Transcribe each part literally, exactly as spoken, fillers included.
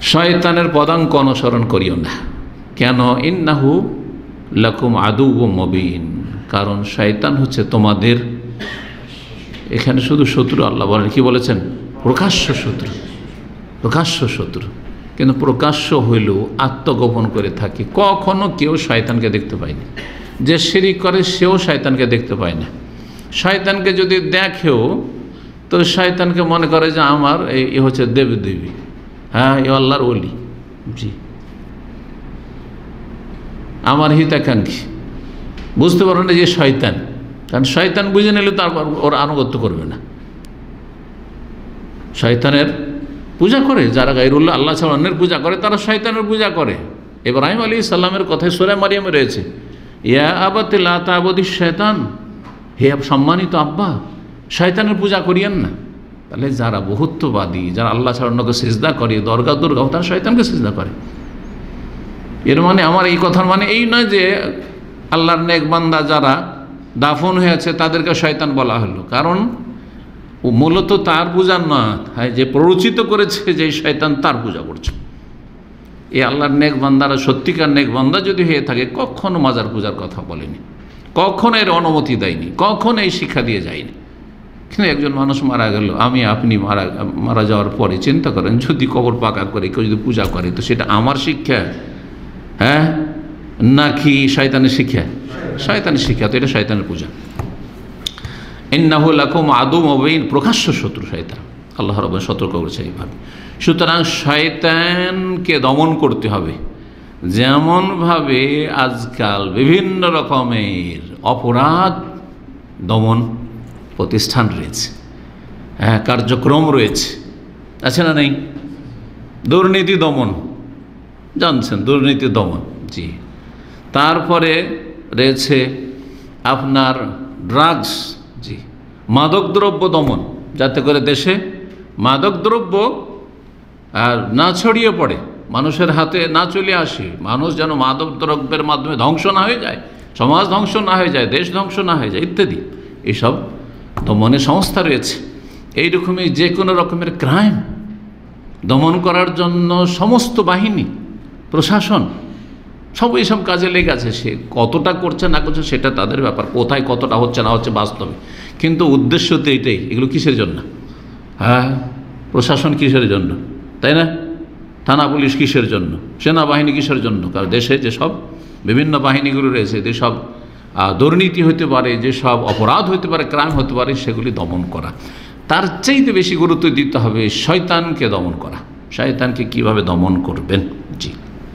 শয়তানের পদাঙ্ক অনুসরণ করিও না। কেন? ইন্নাহু লাকুম আদুউম মুবিন, কারণ শয়তান হচ্ছে তোমাদের, এখানে শুধু শত্রু আল্লাহ বলেন, কি বলেছেন? প্রকাশ্য শত্রু, প্রকাশ্য শত্রু। কিন্তু প্রকাশ্য হইলেও আত্মগোপন করে থাকে। কখনো কেউ শয়তানকে দেখতে পায়নি। যে শিরিক করে সেও শয়তানকে দেখতে পায় না। শয়তানকে যদি দেখেও তো শয়তানকে মনে করে যে আমার এই হচ্ছে দেবদেবী, হ্যাঁ এ আল্লাহর ওলি, জি আমার হিতাকাঙ্ক্ষী। বুঝতে পারো না যে শয়তান, কারণ শয়তান বুঝে নিলে তো ওর আনুগত্য করবে না। শয়তানের পূজা করে যারা গায়রুল্লাহ, আল্লাহ ছাড়া অন্যের পূজা করে, তারা শয়তানের পূজা করে। ইব্রাহিম আলাইহিস সালামের কথায় সূরা মারিয়ামে রয়েছে, ইয়া আবাতি লা তা'বুদিশ শয়তান, হে সম্মানিত আব্বা শয়তানের পূজা করিয়েন না। তাহলে যারা বহুত্ববাদী, যারা আল্লাহ ছাড়া অন্যকে সিজদা করে, দরগা দুর্গা, তারা শয়তানকে সিজদা করে। এর মানে আমার এই কথার মানে এই নয় যে আল্লাহর নেক বান্দা যারা দাফন হয়েছে তাদেরকে শয়তান বলা হলো, কারণ মূলত তার পূজা নয়, যে প্ররোচিত করেছে যে শয়তান তার পূজা করছে। এই আল্লাহর নেক বান্দারা সত্যিকার নেক বান্দা যদি হয়ে থাকে কখনো মাজার পূজার কথা বলেনি, কখনো এর অনুমতি দেয়নি, কখনো এই শিক্ষা দিয়ে যায়নি। কিন্তু একজন মানুষ মারা গেল, আমি আপনি মারা মারা যাওয়ার পরে চিন্তা করেন যদি কবর পাকা করে কেউ যদি পূজা করে তো সেটা আমার শিক্ষা, হ্যাঁ নাকি শয়তানের শিক্ষা? শয়তানের শিক্ষা, তো এটা শয়তানের পূজা। ইন্নাহু লাকুম আদুউম মুবিন, প্রকাশ্য শত্রু শয়তান, আল্লাহ রাব্বুল সতর্ক করেছে এইভাবে। সুতরাং শয়তানকে দমন করতে হবে। যেমনভাবে আজকাল বিভিন্ন রকমের অপরাধ দমন প্রতিষ্ঠান রয়েছে, হ্যাঁ কার্যক্রম রয়েছে, আছে না নেই? দুর্নীতি দমন, জানছেন দুর্নীতি দমন, জি। তারপরে রয়েছে আপনার ড্রাগস, জি, মাদকদ্রব্য দমন, যাতে করে দেশে মাদকদ্রব্য আর না ছড়িয়ে পড়ে, মানুষের হাতে না চলে আসে, মানুষ যেন মাদকদ্রব্যের মাধ্যমে ধ্বংস না হয়ে যায়, সমাজ ধ্বংস না হয়ে যায়, দেশ ধ্বংস না হয়ে যায় ইত্যাদি। এইসব দমনের সংস্থা রয়েছে। এইরকমই যে কোনো রকমের ক্রাইম দমন করার জন্য সমস্ত বাহিনী, প্রশাসন সব এইসব কাজে লেগে আছে। সে কতটা করছে না করছে সেটা তাদের ব্যাপার, কোথায় কতটা হচ্ছে না হচ্ছে বাস্তবে, কিন্তু উদ্দেশ্য তো এইটাই। এগুলো কিসের জন্য? হ্যাঁ প্রশাসন কিসের জন্য, তাই না? থানা পুলিশ কিসের জন্য, সেনাবাহিনী কিসের জন্য? কারণ দেশে যেসব বিভিন্ন বাহিনীগুলো রয়েছে, যেসব দুর্নীতি হতে পারে, যেসব অপরাধ হতে পারে, ক্রাইম হতে পারে, সেগুলি দমন করা। তার চাইতে বেশি গুরুত্ব দিতে হবে শয়তানকে দমন করা। শয়তানকে কিভাবে দমন করবেন, জি।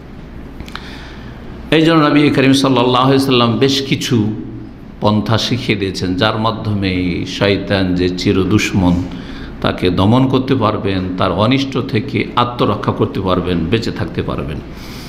এই জন্য নবী করিম সাল্লাল্লাহু আলাইহি সাল্লাম বেশ কিছু পন্থা শিখিয়ে দিয়েছেন, যার মাধ্যমে শয়তান যে চির দুশ্মন তাকে দমন করতে পারবেন, তার অনিষ্ট থেকে আত্মরক্ষা করতে পারবেন, বেঁচে থাকতে পারবেন।